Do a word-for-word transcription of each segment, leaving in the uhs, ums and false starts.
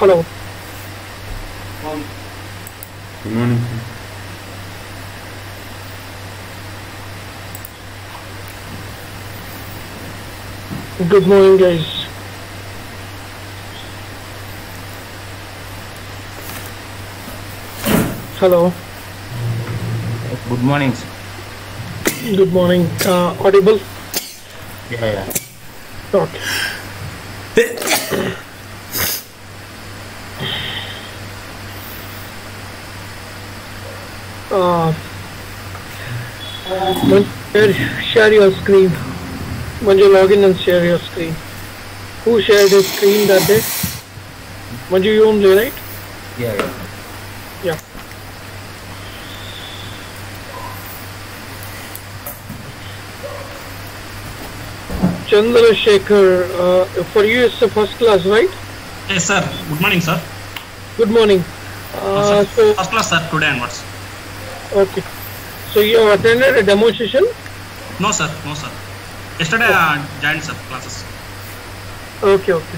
Hello. Good morning. Good morning, guys. Hello. Good morning, sir. Good morning. Uh, audible? Yeah, yeah. Okay. Uh, share, share your screen. Manju, log in and share your screen. Who shared his screen that day? Manju, you only, right? Yeah, yeah. Yeah. Chandrasekhar, uh, for you it's the first class, right? Yes, sir. Good morning, sir. Good morning. Uh, Uh, sir, so, first class, sir, today onwards. okay. So you have attended a demo session? No, sir. No, sir. Yesterday, I uh, joined, sir, classes. Okay, okay.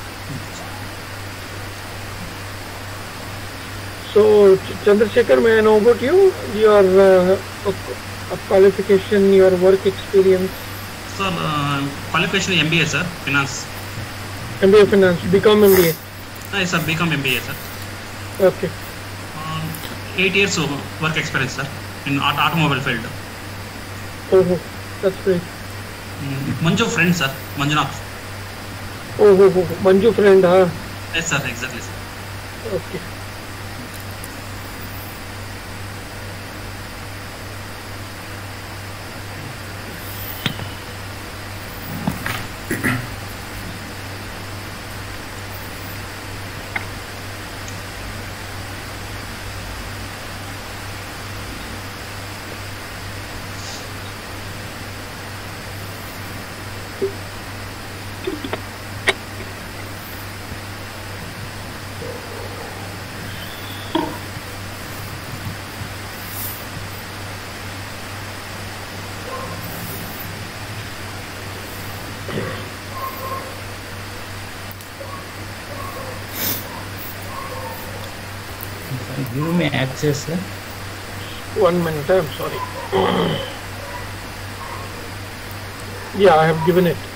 So, Ch- Chandrasekhar, may I know about you? Your uh, uh, qualification, your work experience? Sir, uh, qualification M B A, sir, finance. M B A Finance, become M B A. Uh, yes, sir, become M B A, sir. Okay. Um, eight years of work experience, sir, in aut- automobile field. Oh, that's great. Mm, Manju friend, sir, Manjunath. Oh, oh, oh, Manju friend, huh? Yes, sir, exactly, sir. Okay. Give me access, sir. One minute, I'm sorry. Yeah, I have given it.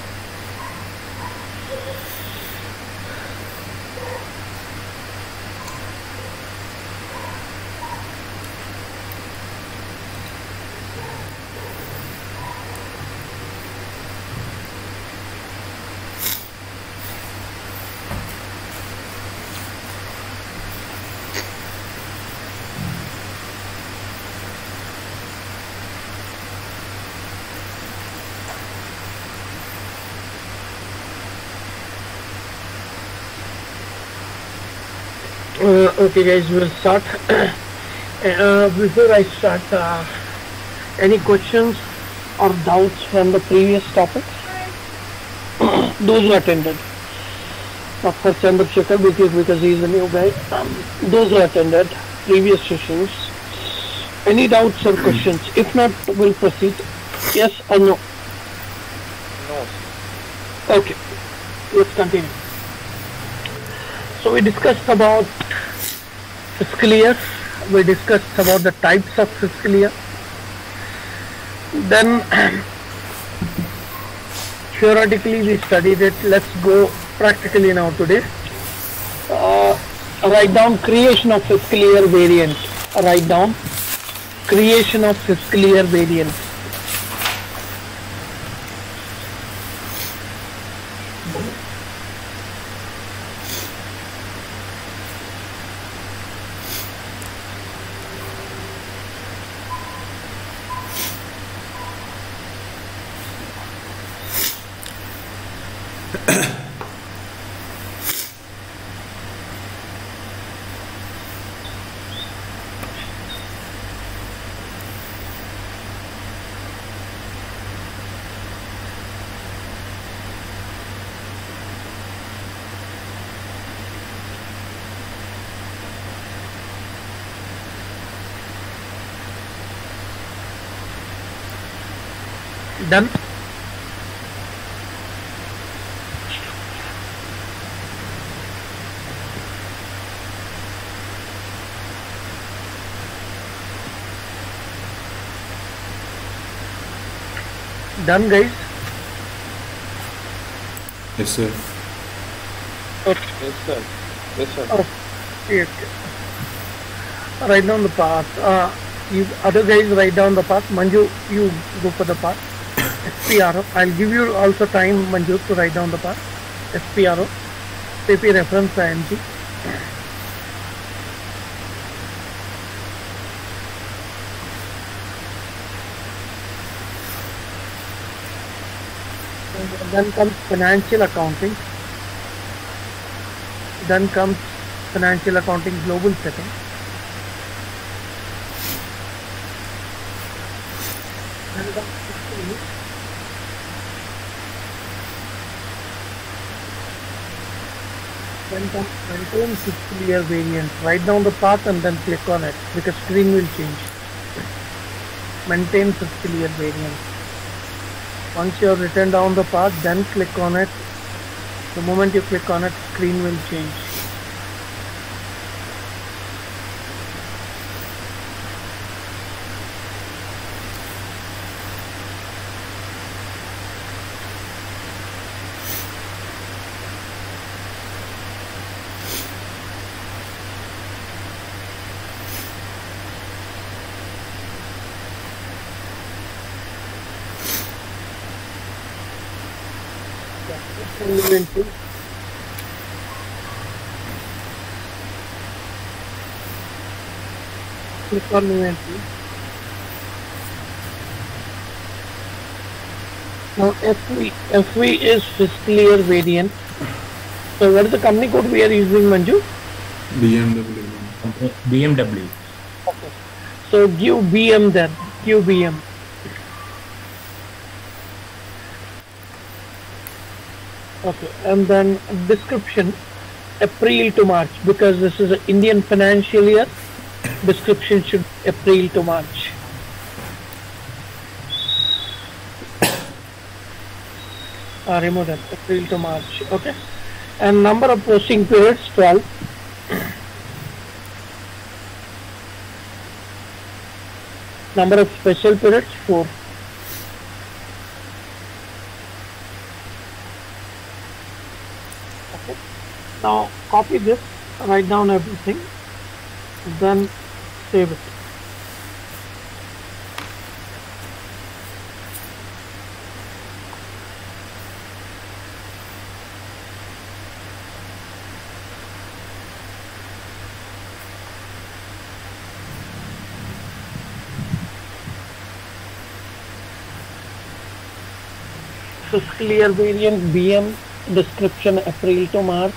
Uh, okay, guys, we'll start. uh, before I start, uh, any questions or doubts from the previous topics? Those who attended. Not for Chandrasekhar because, because he is a new guy. Um, those who attended previous sessions. Any doubts or questions? If not, we'll proceed. Yes or no? No. Okay, let's continue. So we discussed about fiscal year. We discussed about the types of fiscal year. Then theoretically we studied it. Let's go practically now today. Uh, write down creation of fiscal year variant. Write down creation of fiscal year variant. Done. Done, guys? Yes, sir. Okay. Yes, sir. Yes, sir. Oh, yes. Write down the path. Uh, you other guys write down the path. Manju, you go for the path. S P R O. I'll give you also time, Manju, to write down the path. S P R O. P P reference I M G. Then comes financial accounting. Then comes financial accounting global setting. Then comes fiscal year. Then comes maintain fiscal year variance. Write down the path and then click on it because screen will change. Maintain fiscal year variance. Once you have written down the path, then click on it. The moment you click on it, screen will change. Inventory. Click on inventory. Now F V, F V is fiscal year variant. So what is the company code we are using, Manju? B M W. B M W. Okay. So give B M then. Give B M. Okay, and then description April to March, because this is an Indian financial year. Description should April to March. Uh, remove that, April to March. Okay, and number of posting periods twelve. Number of special periods four. Now copy this, write down everything, then save it. Fiscal year variant B M, description April to March.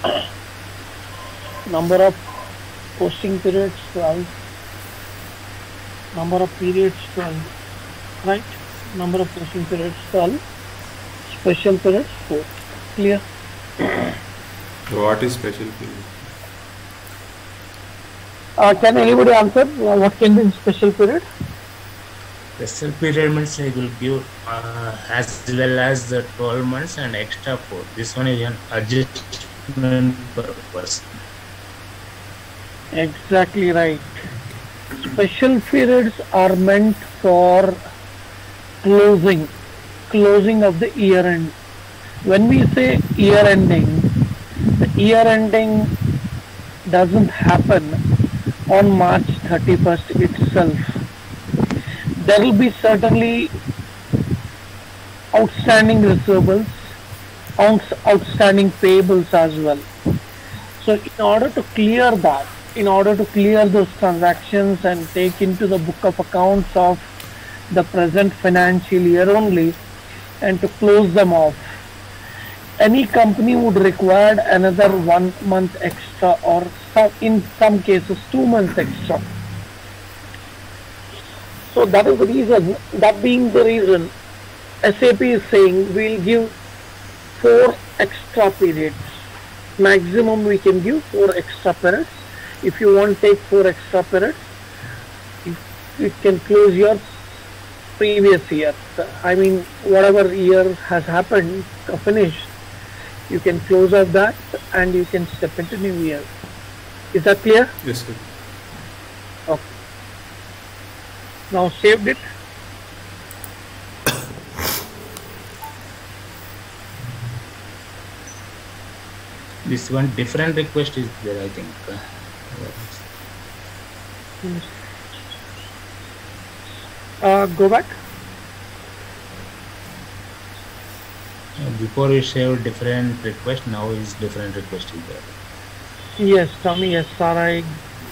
Number of posting periods twelve. Number of periods twelve. Right? Number of posting periods twelve. Special periods four. Clear? What is special period? Uh, can anybody answer uh, what can be in special period? Special period means I will give uh, as well as the twelve months and extra four. This one is an adjustment purpose. Exactly right. Special periods are meant for closing, closing of the year end. When we say year ending, the year ending doesn't happen on March thirty-first itself. There will be certainly outstanding receivables, outs- outstanding payables as well. So in order to clear that, in order to clear those transactions and take into the book of accounts of the present financial year only and to close them off, any company would require another one month extra, or some, in some cases two months extra. So that is the reason, that being the reason, S A P is saying we'll give four extra periods. Maximum we can give four extra periods. If you want to take four extra periods, you can close your previous year. I mean, whatever year has happened, uh, finished, you can close off that and you can step into new year. Is that clear? Yes, sir. Okay. Now saved it. This one different request is there, I think. Uh, Uh, go back. Before you saved different request, now is different request is there. Yes, tell me S R I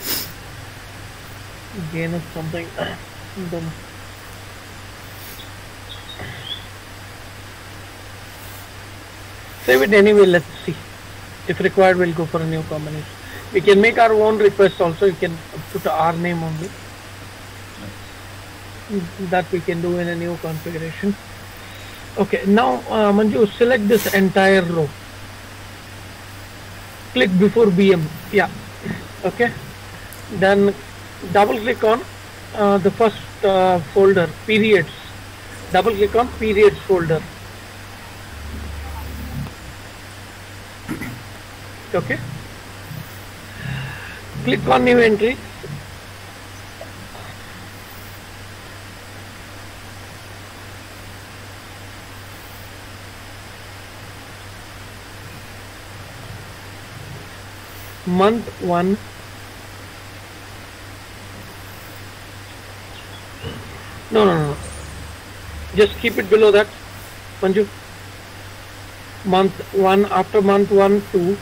gain of something. Don't know. Save it anyway, let's see. If required, we'll go for a new combination. We can make our own request also. You can put our name only. That we can do in a new configuration. Okay, now uh, Manju, select this entire row. Click before B M. Yeah. Okay. Then double click on uh, the first uh, folder, periods. Double click on periods folder. Okay. Click on new entry. Month one. No, no, no. Just keep it below that, Manju. Month one, after month one, two,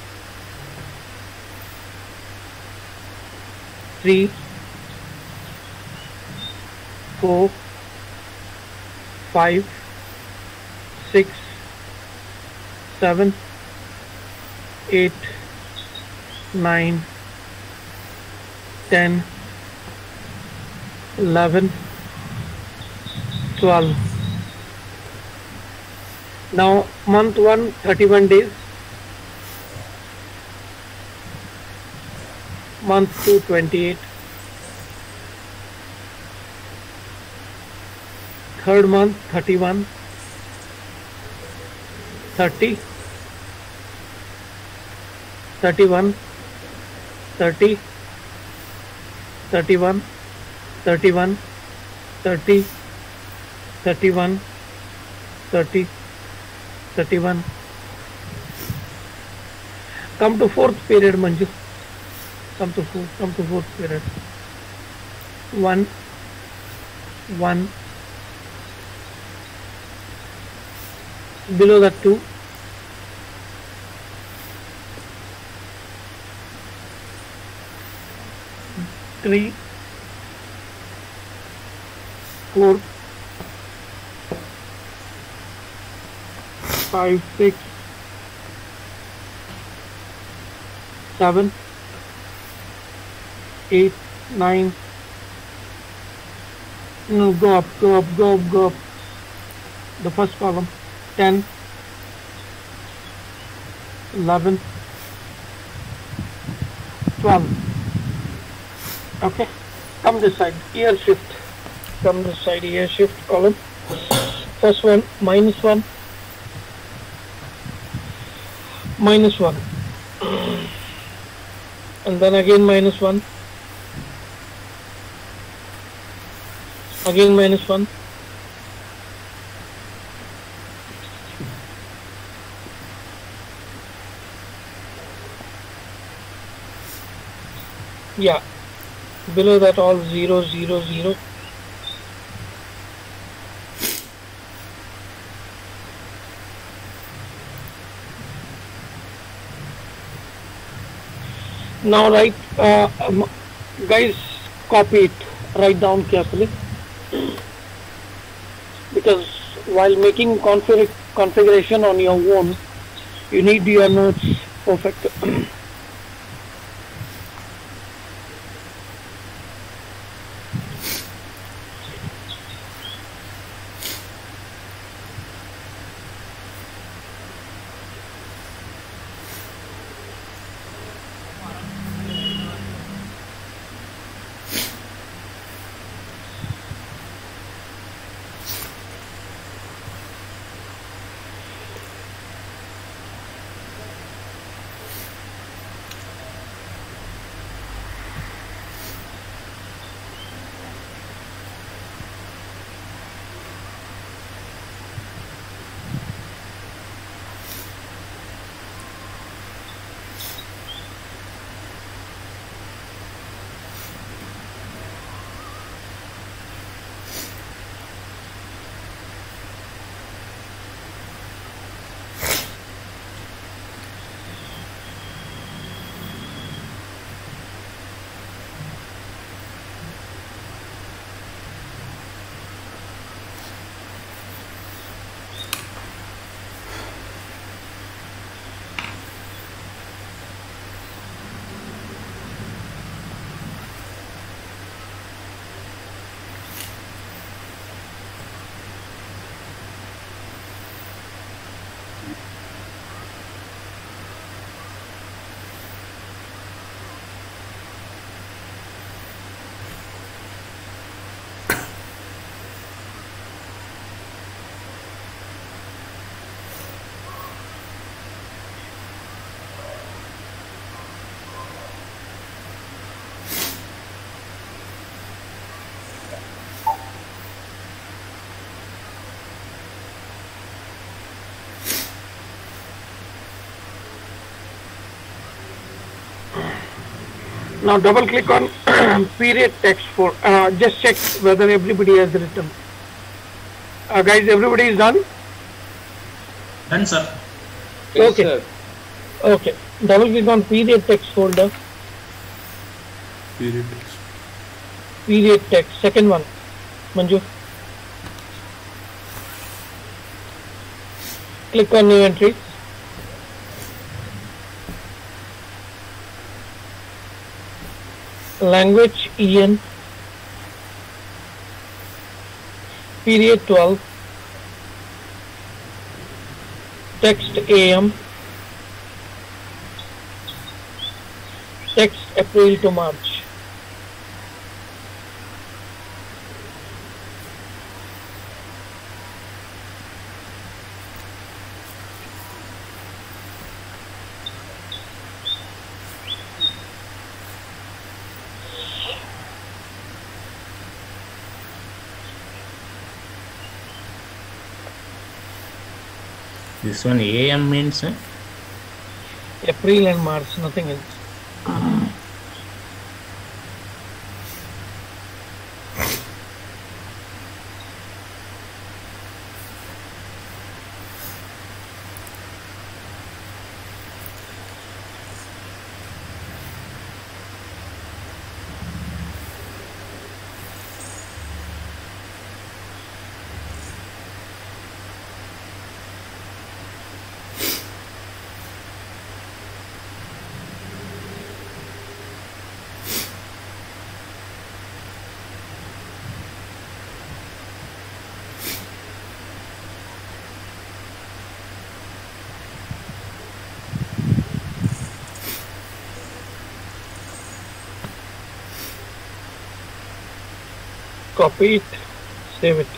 three, four, five, six, seven, eight, nine, ten, eleven, twelve. Now month one, thirty-one days. Month two, twenty-eight. Third month, thirty-one, thirty, thirty-one, thirty, thirty-one, thirty-one, thirty, thirty-one, thirty, thirty-one. Come to fourth period, Manju. Come to fourth, come to fourth period. One, one. Below that two. Three, four, five, six, seven, eight, nine. No, go up, go up, go up, go up. The first column. Ten, eleven, twelve. Okay, come this side, year shift. Come this side, year shift column. First one, minus one, minus one, and then again minus one, again minus one, yeah. Below that all zero, zero, zero. Now write, uh, um, guys, copy it, write down carefully, because while making config configuration on your own, you need your notes perfect. Now double click on period text for, uh, just check whether everybody has written. Uh, guys, everybody is done? Done, sir. Yes, Okay. sir. Okay. Double click on period text folder. Period text. Period text. Second one. Manju. Click on new entry. Language E N. Period twelve. Text A M. Text April to March. This one A M means uh, April and March, nothing else. Copy it, save it.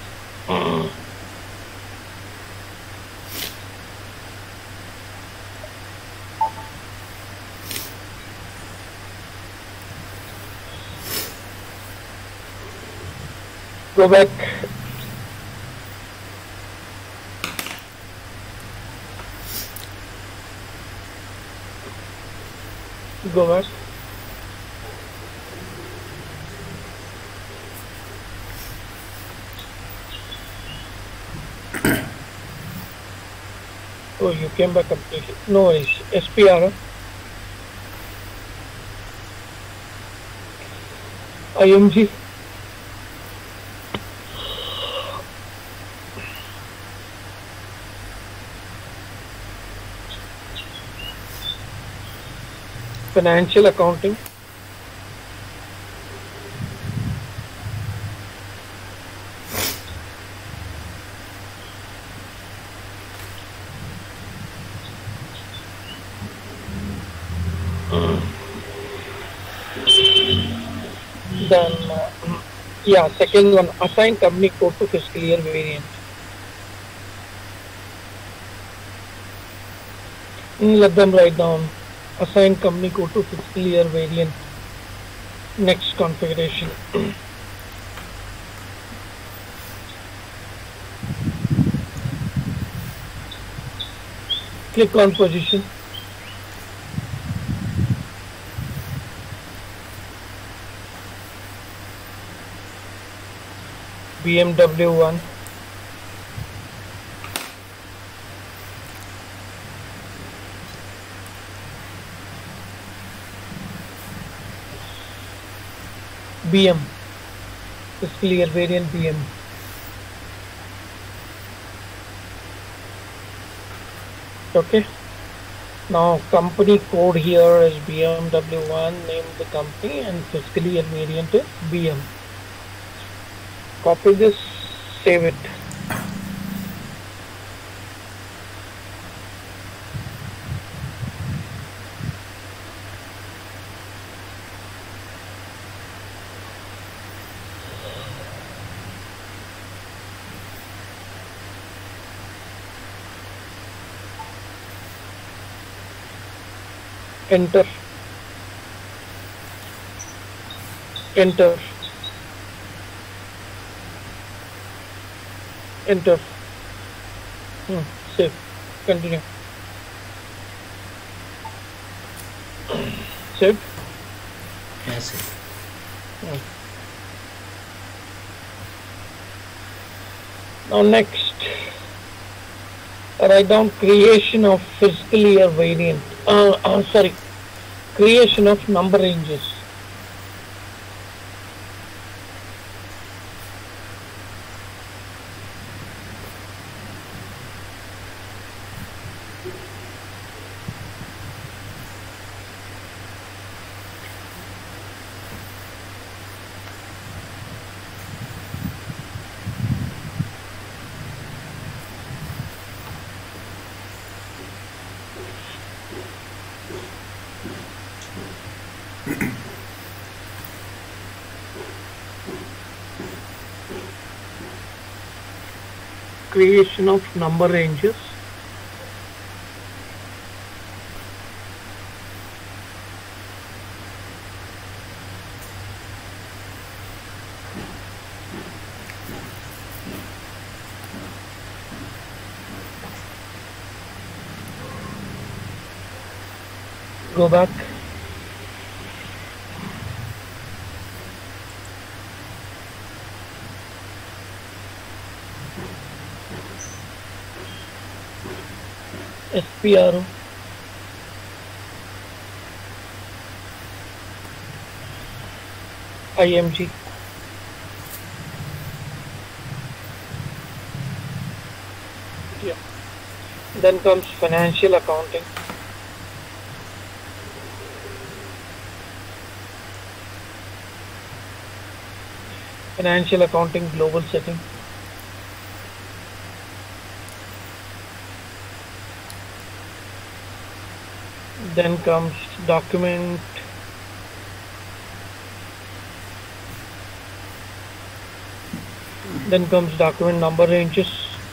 Go back. Go back. Oh, you came back completely. No worries. S P R. I M G. Financial accounting. Then, uh, yeah, second one, assign company code to fiscal year variant. Mm, Let them write down, assign company code to fiscal year variant. Next configuration. Click on position. B M W one. B M. Fiscal year variant B M. Okay. Now company code here is B M W one, name the company, and fiscal year variant is B M. Copy this, save it. Enter. Enter. Enter. Hmm. Save. Continue. Save. Yes, sir. Now next, write down creation of fiscal year variant. Uh, uh, sorry, creation of number ranges. Creation of number ranges. Go back. S P R O. I M G. Yeah. Then comes financial accounting. Financial accounting global setting. Then comes document. Then comes document number ranges.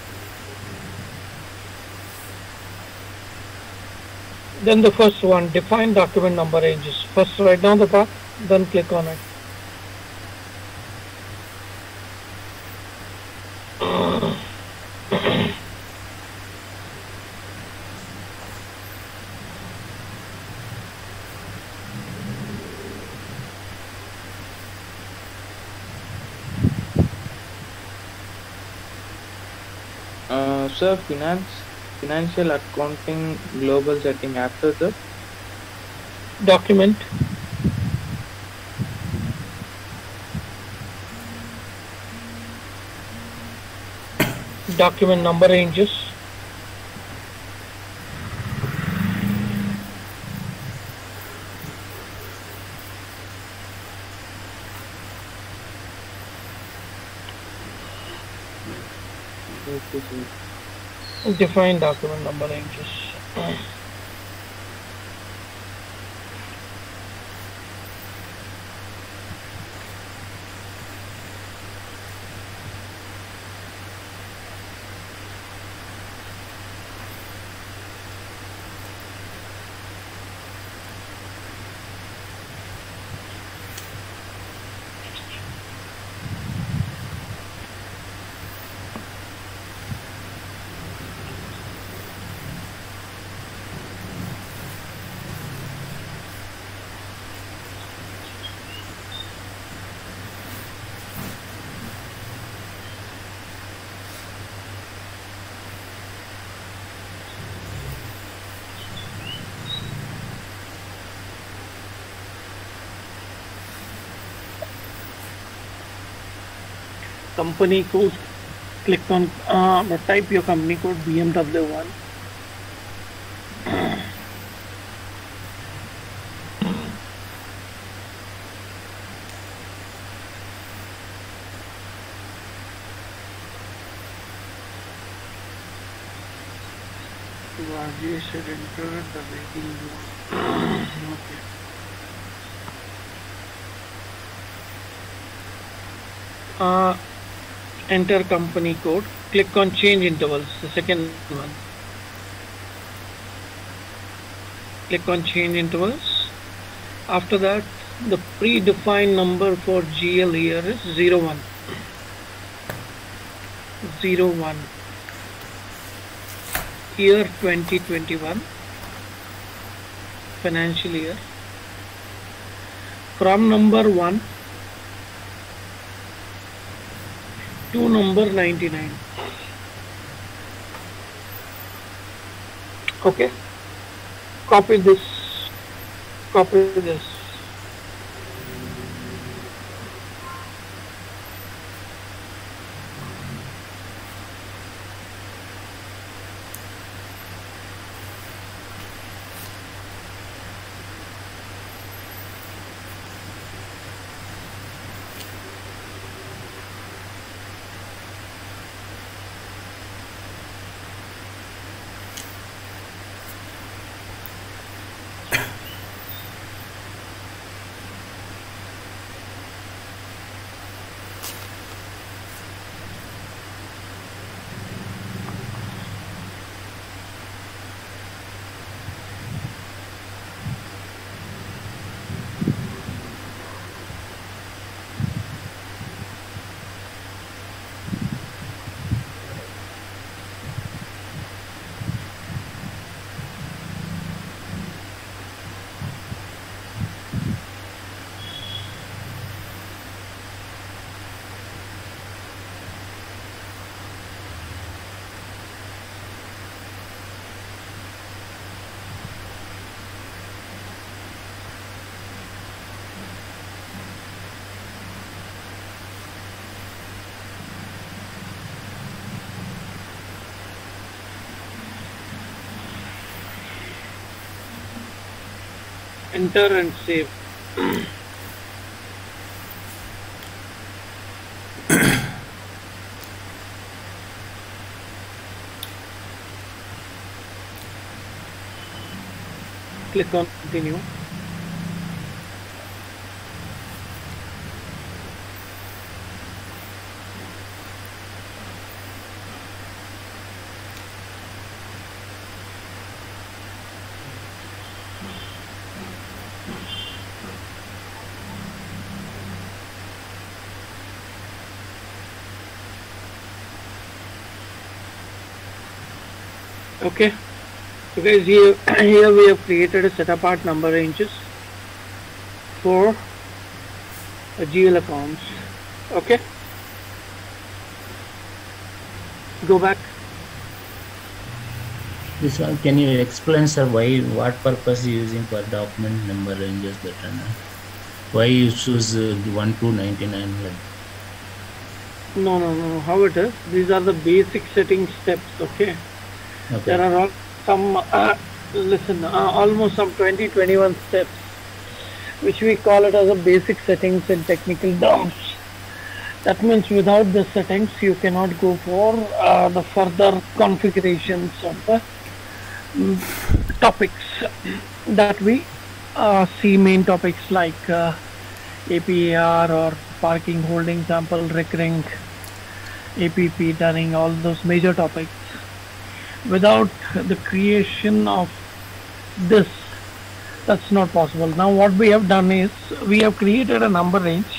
Then the first one, define document number ranges. First write down the path, then click on it. Uh, sir, finance, financial accounting, global setting. After that, Document. Document number ranges. okay, sir. Define document number ranges. Company code. Click on uh, type your company code B M W one. Rajesh had entered the waiting room. Okay. Uh, enter company code. Click on change intervals, the second one. Click on change intervals. After that, the predefined number for G L here is zero one. zero one. Year twenty twenty-one. Financial year. from number one to number ninety-nine. Okay, copy this, copy this. Enter and save. Click on continue. Okay, so guys, here, here we have created a set apart number ranges for a G L accounts. Okay, go back. This one, can you explain, sir, why, what purpose you using for document number ranges better now? Why you choose uh, one to ninety-nine? No, no, no. How it is? These are the basic setting steps. Okay. Okay. There are all, some, uh, listen, uh, almost some twenty, twenty-one steps, which we call it as a basic settings in technical terms. That means without the settings, you cannot go for uh, the further configurations of the um, topics that we uh, see, main topics like uh, A P A R or parking holding sample, recurring, A P P, dunning, all those major topics. Without the creation of this, that's not possible. Now what we have done is, we have created a number range.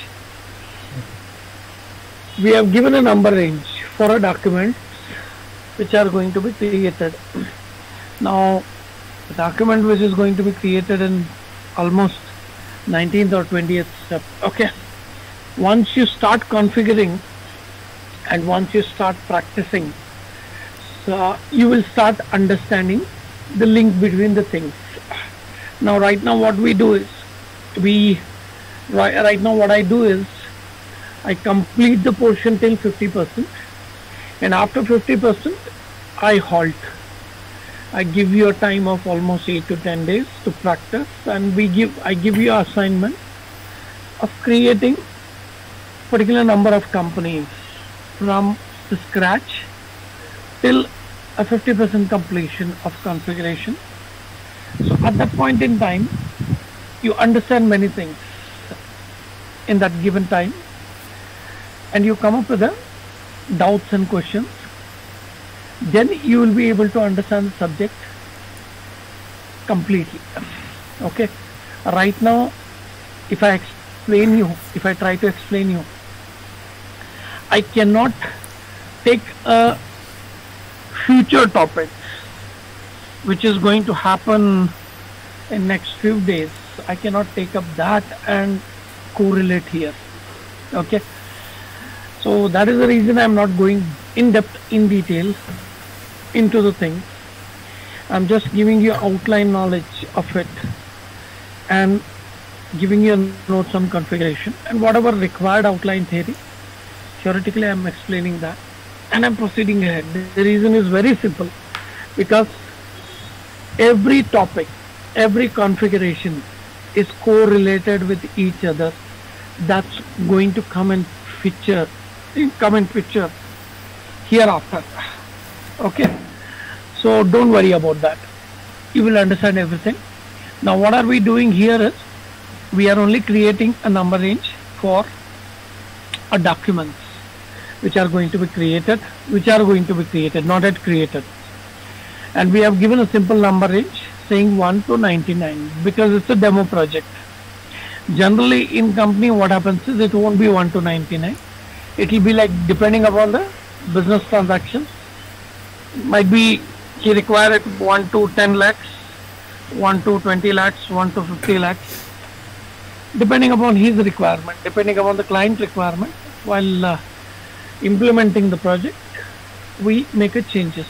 We have given a number range for a document which are going to be created. Now the document which is going to be created in almost nineteenth or twentieth step. Okay, once you start configuring and once you start practicing, so you will start understanding the link between the things. Now right now what we do is, we right, right now what I do is, I complete the portion till fifty percent, and after fifty percent I halt. I give you a time of almost eight to ten days to practice, and we give I give you an assignment of creating particular number of companies from the scratch till a fifty percent completion of configuration. So at that point in time, you understand many things in that given time, and you come up with the doubts and questions. Then you will be able to understand the subject completely. Okay, right now if I explain you, if I try to explain you, I cannot take a future topic which is going to happen in next few days I cannot take up that and correlate here. Okay. So that is the reason I'm not going in depth, in detail into the thing. I'm just giving you outline knowledge of it and giving you notes on configuration and whatever required outline theory. Theoretically, I'm explaining that and I'm proceeding ahead. The reason is very simple, because every topic, every configuration is correlated with each other. That's going to come and feature, come and feature hereafter. Okay, so don't worry about that. You will understand everything. Now, what are we doing here is we are only creating a number range for a documents which are going to be created, which are going to be created, not yet created. And we have given a simple number range saying one to ninety-nine because it's a demo project. Generally in company what happens is it won't be one to ninety-nine. It will be like depending upon the business transactions. Might be he require it one to ten lakhs, one to twenty lakhs, one to fifty lakhs. Depending upon his requirement, depending upon the client requirement, while uh, implementing the project, we make a changes.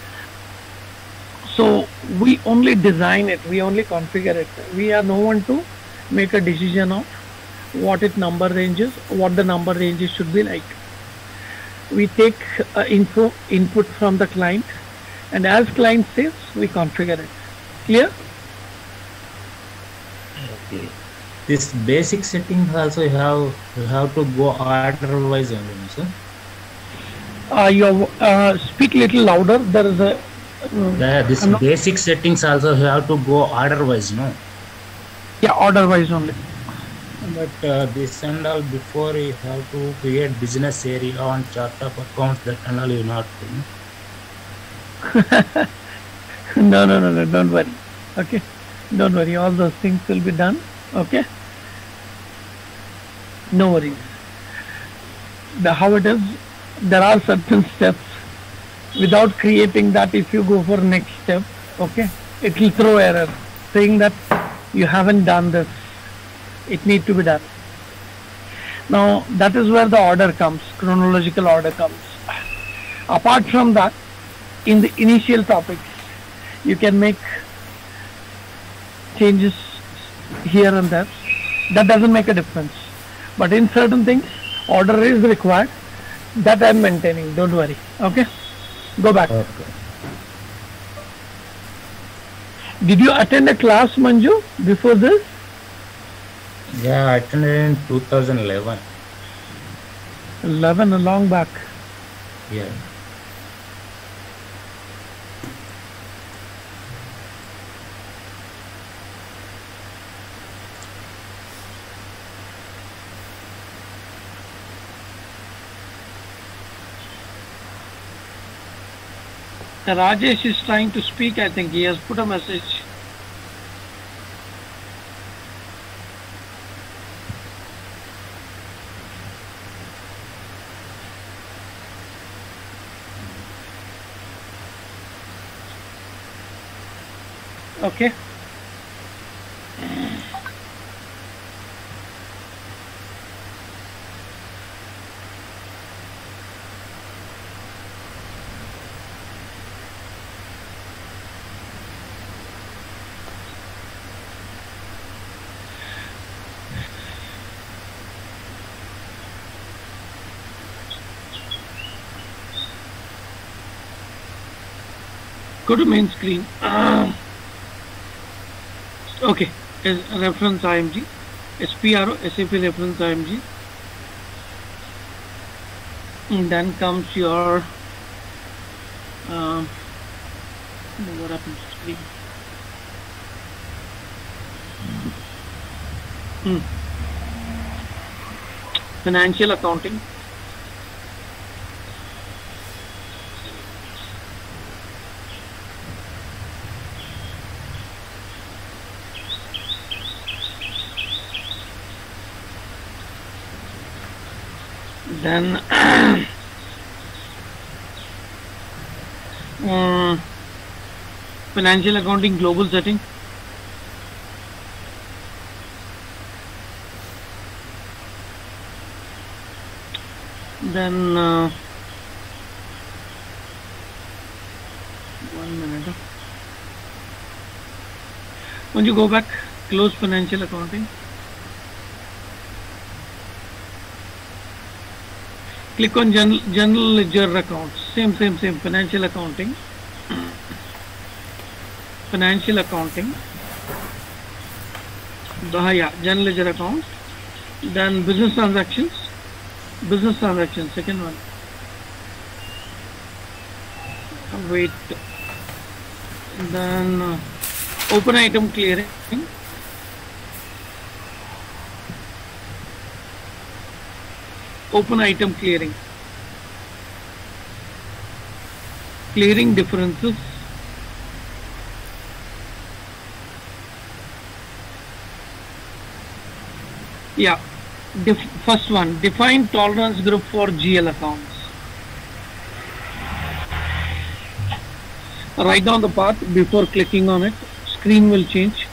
So we only design it, we only configure it. We are no one to make a decision of what it number ranges, what the number ranges should be like. We take uh, info input from the client, and as client says, we configure it. Clear? Okay. This basic setting also you have you have to go order wise only, sir. Uh, you uh, speak little louder. There is a uh, Yeah, this no, basic settings also you have to go order wise, no? yeah, order wise only. But uh, this and all before you have to create business area on chart of accounts, that and all you not doing. No, no, no, no, don't worry. Okay, don't worry. All those things will be done. Okay, no worries. The how it is, there are certain steps. Without creating that, if you go for next step, okay, it will throw error, saying that you haven't done this. It need to be done. Now that is where the order comes, chronological order comes. Apart from that, in the initial topics, you can make changes here and there. That doesn't make a difference. But in certain things, order is required. That I am maintaining. Don't worry. Okay. Go back. Okay. Did you attend a class, Manju, before this? Yeah, I attended in two thousand eleven. eleven, a long back. Yeah. Rajesh is trying to speak. I think he has put a message. Okay. Go to main screen. Uh, okay, as reference I M G, S P R O, S A P reference I M G. And then comes your uh, what happens to screen? Hmm. Financial accounting. Then uh, financial accounting global setting. then uh, one minute. When you go back, close financial accounting. Click on general, general ledger accounts. Same, same, same. Financial accounting. Financial accounting. The yeah, general ledger accounts. Then business transactions. Business transactions. Second one. Wait. Then uh, open item clearing. Open item clearing. Clearing differences. Yeah. Def first one. Define tolerance group for G L accounts. Write down the path before clicking on it. Screen will change.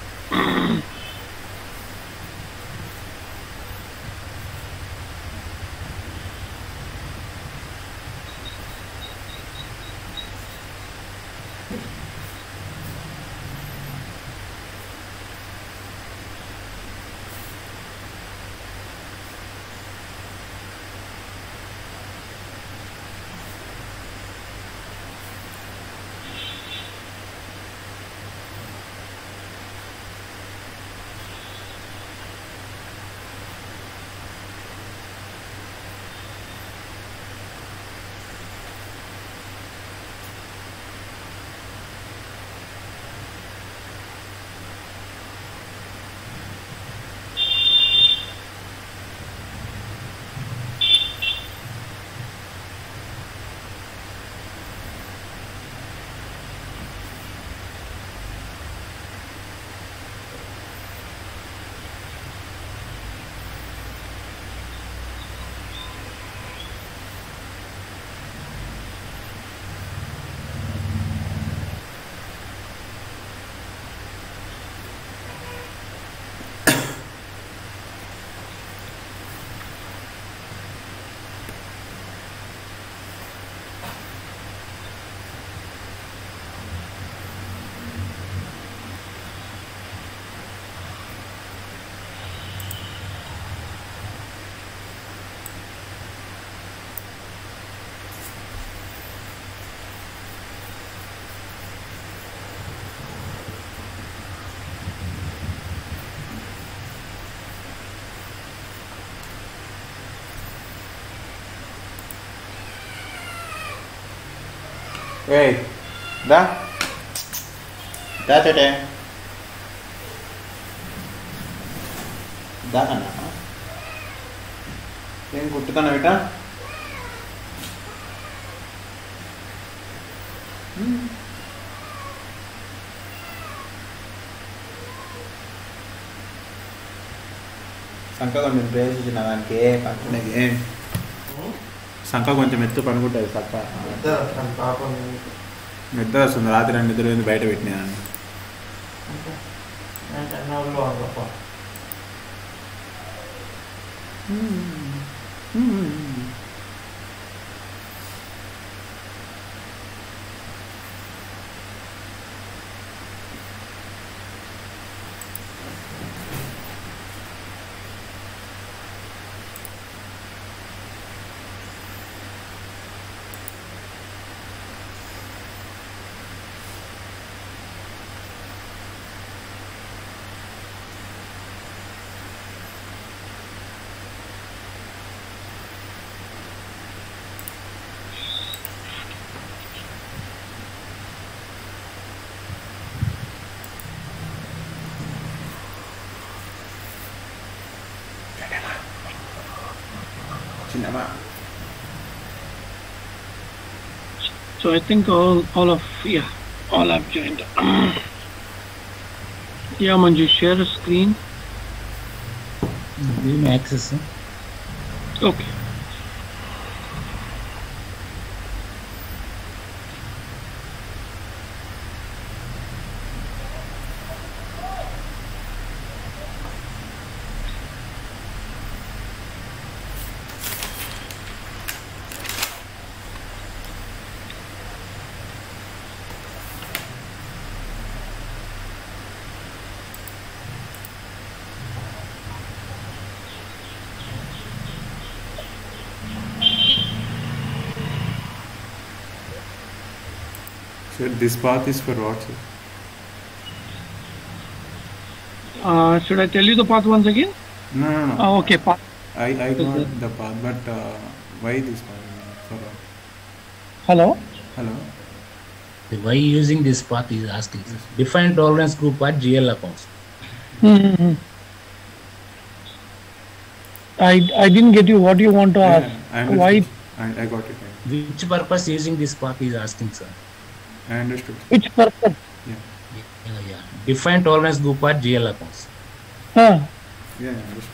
Hey, da? Da today. Da kana? Then good to kana beta. Hmm. Sangka konjam press chinagan ke pankune ke. Sangka konjam ettu panukunta sakka. Edda kan paapam. Medda sunna raatri rendu nidralu endu bayata pettina nanu. Okay. Anta nallo angappa. Hmm. Hmm. So I think all all of yeah all have joined. Yeah, Manju, share a screen. Give me access. Huh? Okay. So this path is for what, sir? Uh, should I tell you the path once again? No, no, no. Uh, okay, path. I, I got the path, but uh, why this path? For what? Hello? Hello? Why using this path is asking. Define tolerance group at G L accounts. Mm-hmm. I, I didn't get you. What do you want to Yeah, ask? I understood. Why? I, I got it. Which purpose using this path is asking, sir? I understood. Which purpose? Yeah. Yeah, yeah. Define tolerance group at G L accounts. Huh. Yeah, I understood.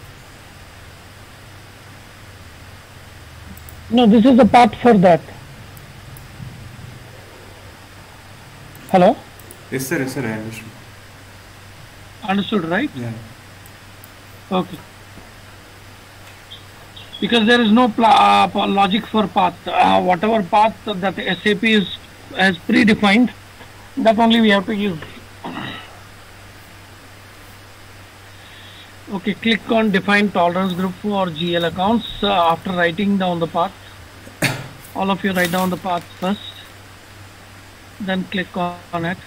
No, this is the path for that. Hello? Yes, sir. Yes, sir. I understood. Understood, right? Yeah. Okay. Because there is no pla- uh, logic for path. Uh, whatever path that S A P is has predefined, that only we have to use. Okay, click on define tolerance group for G L accounts. Uh, after writing down the path, all of you write down the path first, then click on it.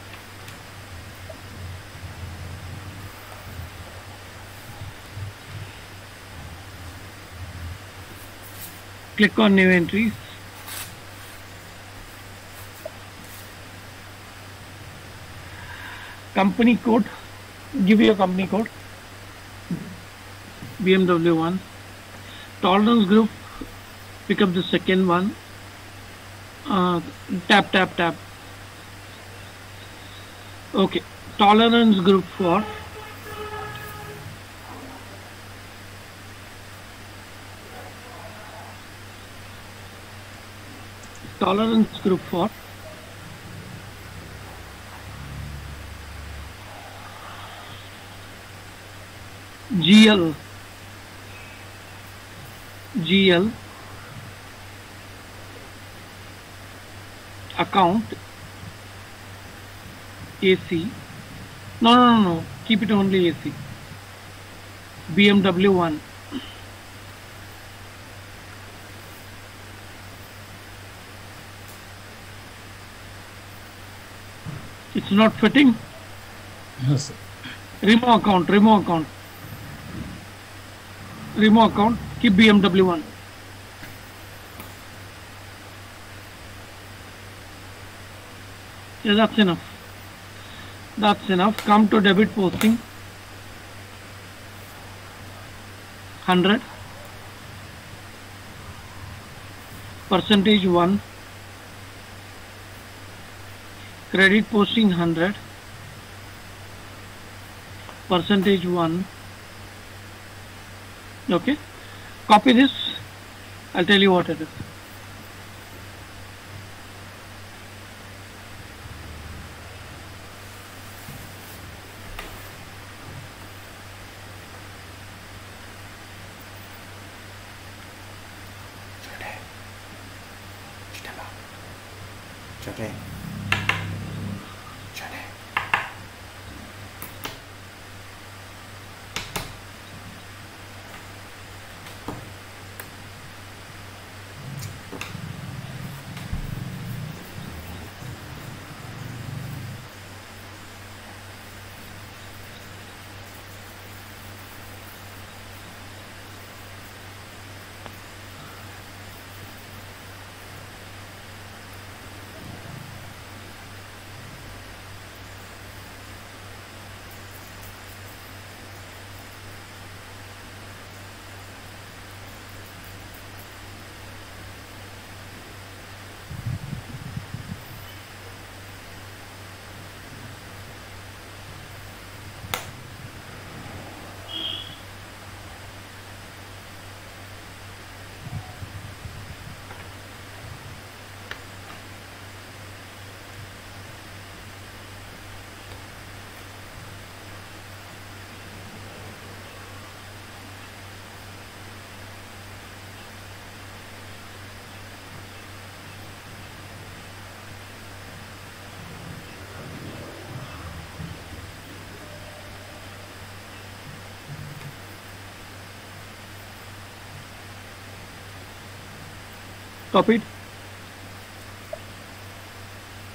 Click on new entries. Company code, give your company code. B M W one. Tolerance group, pick up the second one. Uh, tap, tap, tap. Okay, tolerance group for tolerance group for G L G L account A C. No, no, no, no. Keep it only A C. B M W one. It's not fitting. No, sir. Remove account. Remove account. Remove account. Keep B M W one. Yeah, that's enough. That's enough. Come to debit posting. one hundred. Percentage one. Credit posting one hundred. Percentage one. Okay. Copy this. I'll tell you what it is. Chote. Chote. Copied.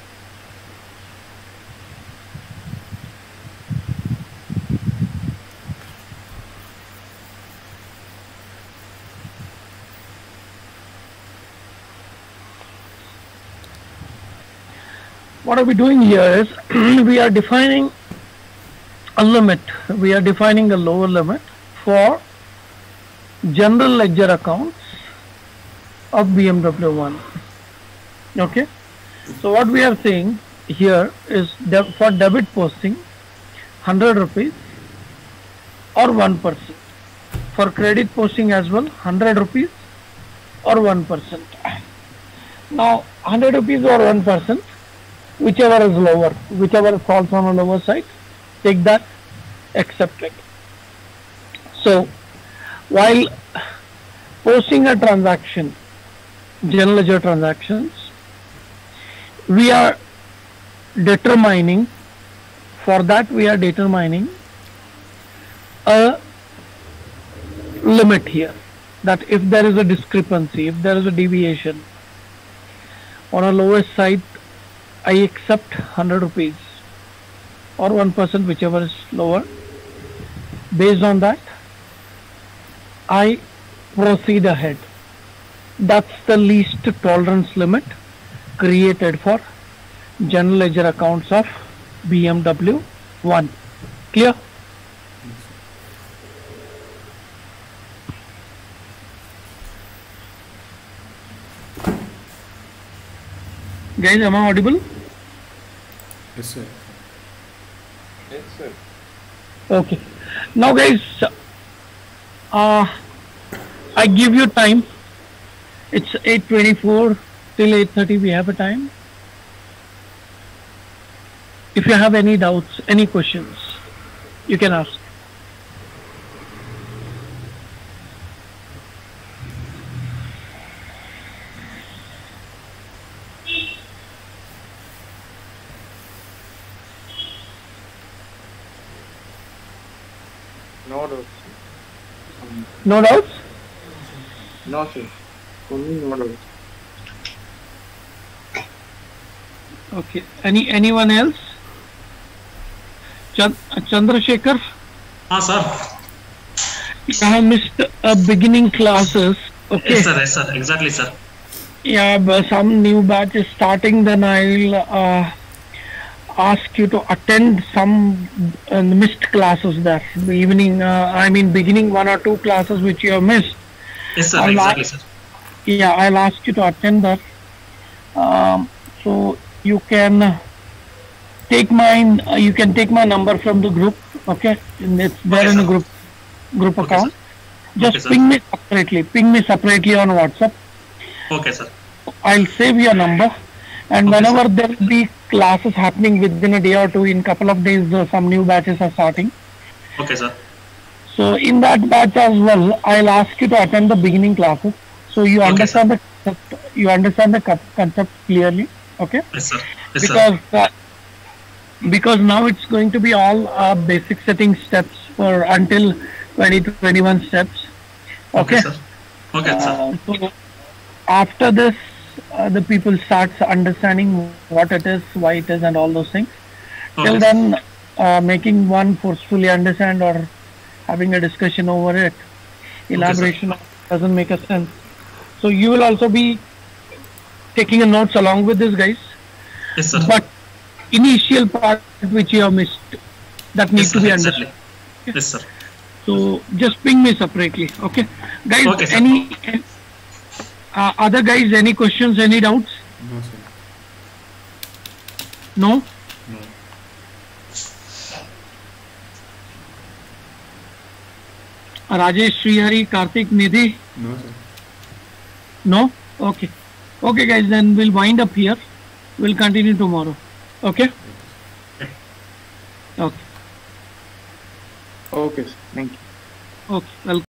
what are we doing here is we are defining a limit. We are defining a lower limit for general ledger accounts of B M W one. Okay. So what we are saying here is de- for debit posting one hundred rupees or one percent. For credit posting as well, one hundred rupees or one percent. Now one hundred rupees or one percent, whichever is lower, whichever falls on the lower side, take that, accept it. So while posting a transaction, general ledger transactions, we are determining, for that we are determining a limit here, that if there is a discrepancy, if there is a deviation on a lowest side, I accept one hundred rupees or one percent, whichever is lower. Based on that, I proceed ahead. That's the least tolerance limit created for general ledger accounts of B M W one. Clear? Guys, am I audible? Yes, sir. Yes, sir. Okay. Now guys, uh, I give you time. It's eight twenty-four till eight thirty we have a time. If you have any doubts, any questions, you can ask. No doubts. No doubts? No, sir. Only no doubts. Okay. Any anyone else? Chand- Chandrasekhar, Ah, sir. I have missed uh, beginning classes. Okay. Yes, sir. Yes, sir. Exactly, sir. Yeah, but some new batch is starting. Then I'll uh, ask you to attend some uh, missed classes there. The evening, uh, I mean, beginning one or two classes which you have missed. Yes, sir. I'll Exactly, ask- sir. Yeah, I'll ask you to attend that. Um, so you can uh, take my uh, you can take my number from the group. Okay, and it's there Okay, in a sir. group group Okay, account. sir. Just Okay, sir. ping me separately. Ping me separately on WhatsApp. Okay, sir. I'll save your number, and Okay, whenever there will be classes happening within a day or two, in couple of days, uh, some new batches are starting. Okay, sir. So in that batch as well, I'll ask you to attend the beginning classes, so you Okay, understand the concept, you understand the co- concept clearly. Okay, Yes, sir. Yes, sir. because uh, because now it's going to be all uh, basic setting steps for until twenty to twenty-one steps. Okay, Okay. sir. Okay, sir. Uh, so after this, uh, the people starts understanding what it is, why it is, and all those things. Till Okay, sir. then, uh, making one forcefully understand or having a discussion over it, elaboration doesn't make a sense. So you will also be taking a notes along with this, guys. Yes, sir. But initial part which you have missed, that needs Yes, to sir. be Exactly. understood. Yes, sir. So just ping me separately, okay? Guys, Okay, sir. any uh, other guys, any questions, any doubts? No, sir. No? No. Rajesh, Srihari, Karthik, Nidhi? No, sir. No? Okay. Okay, guys, then we'll wind up here. We'll continue tomorrow. Okay? Okay. Okay, sir. Thank you. Okay. Welcome.